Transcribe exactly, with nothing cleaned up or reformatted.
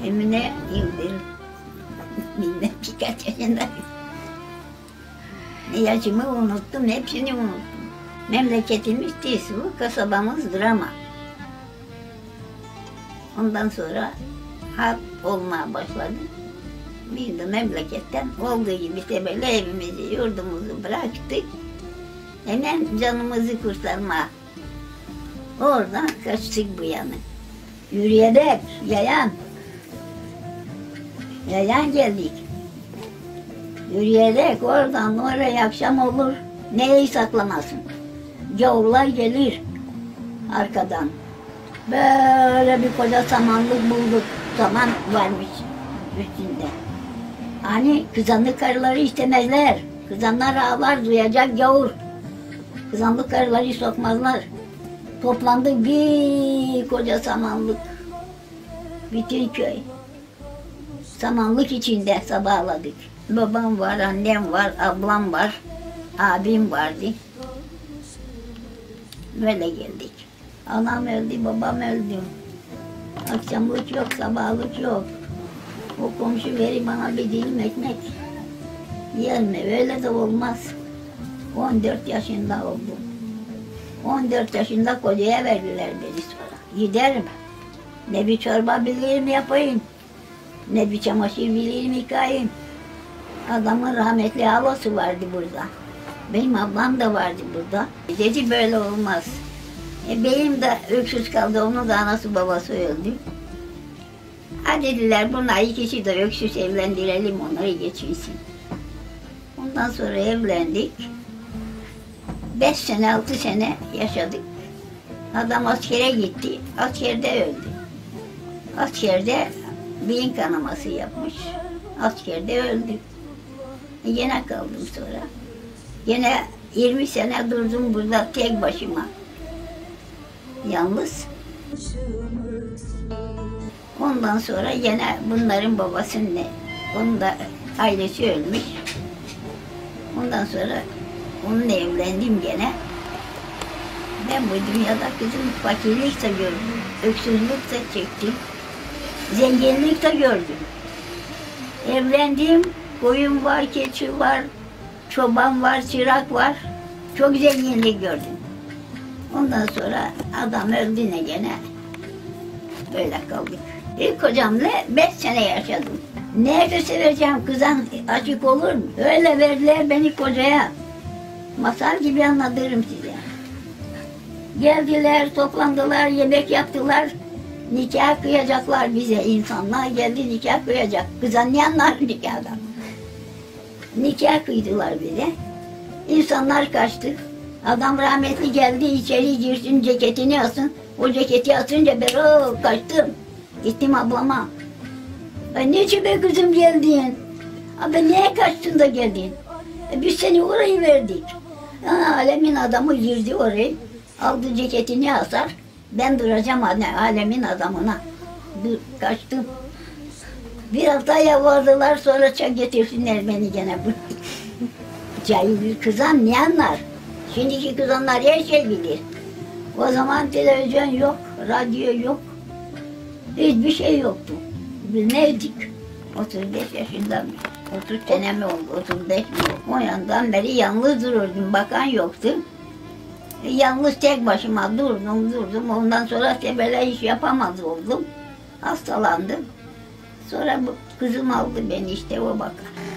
Emine Yıldırım. Bilmem birkaç yaşındayım. Yaşımı unuttum, hepsini unuttum. Memleketimiz Tisu, kasabamız Drama. Ondan sonra harp olmaya başladı. Biz de memleketten olduğu gibi işte böyle evimizi, yurdumuzu bıraktık. Hemen canımızı kurtarma. Oradan kaçtık bu yana. Yürüyerek, yayan. Yayan geldik. Yürüyerek oradan oraya akşam olur. Neyi saklamasın? Gavurlar gelir arkadan. Böyle bir koca samanlık bulduk. Saman varmış üstünde. Hani kızanlık karıları istemezler. Kızanlar ağlar, duyacak gavur. Kızanlık karıları sokmazlar. Toplandık bir koca samanlık. Bütün köy. Samanlık içinde sabahladık. Babam var, annem var, ablam var, abim vardı. Böyle geldik. Anam öldü, babam öldü. Akşamlık yok, sabahlık yok. O komşu verir bana bir dilim ekmek. Yeme, öyle de olmaz. on dört yaşında oldum. on dört yaşında kocaya verdiler beni sonra. Giderim. Ne bir çorba bilirim yapayım, ne bir çamaşır bilirim yıkayayım. Adamın rahmetli halası vardı burada. Benim ablam da vardı burada. Dedi böyle olmaz. E benim de öksüz kaldı, onun da anası babası öldü. Ha dediler, bunlar ikisi de öksüz, evlendirelim onları geçinsin. Ondan sonra evlendik. Beş sene, altı sene yaşadık. Adam askere gitti, askerde öldü. Askerde beyin kanaması yapmış, askerde öldü. E yine kaldım sonra. Yine yirmi sene durdum burada tek başıma. Yalnız. Ondan sonra yine bunların babasının ne? Onun da ailesi ölmüş. Ondan sonra onunla evlendim gene. Ben bu dünyada kızım fakirlik de gördüm, öksüzlük de çektim, zenginlik de gördüm. Evlendim, koyun var, keçi var, çoban var, çırak var. Çok zenginlik gördüm. Ondan sonra adam öldü ne gene. Böyle kaldık. İlk kocamla beş sene yaşadım. Nerede seveceğim kızan açık olur mu? Öyle verdiler beni kocaya. Masal gibi anlatırım size. Geldiler, toplandılar, yemek yaptılar. Nikah kıyacaklar bize insanlar. Geldi nikah kıyacak. Kız anlayanlar nikahdan. Nikah kıydılar bize. İnsanlar kaçtı. Adam rahmetli geldi, içeri girsin, ceketini alsın. O ceketi atınca ben o kaçtım. Gittim ablama. "Ay niçin be kızım geldin? Abi niye kaçtın da geldin? E, biz seni orayı verdik." Ha, alemin adamı girdi oraya. Aldı ceketini asar. Ben duracağım alemin adamına. Dur, kaçtım. Bir hafta yalvardılar, sonra çay getirsinler beni gene. Cahil kızan ne anlar? Şimdiki kızanlar her şey bilir. O zaman televizyon yok, radyo yok. Hiçbir şey yoktu. Biz neydik? otuz beş yaşındayım. otuz sene mi oldu? otuz beş mi? O yandan beri yalnız dururdum. Bakan yoktu. E, yalnız tek başıma durdum durdum. Ondan sonra işte böyle iş yapamaz oldum. Hastalandım. Sonra bu kızım aldı beni, işte o bakar.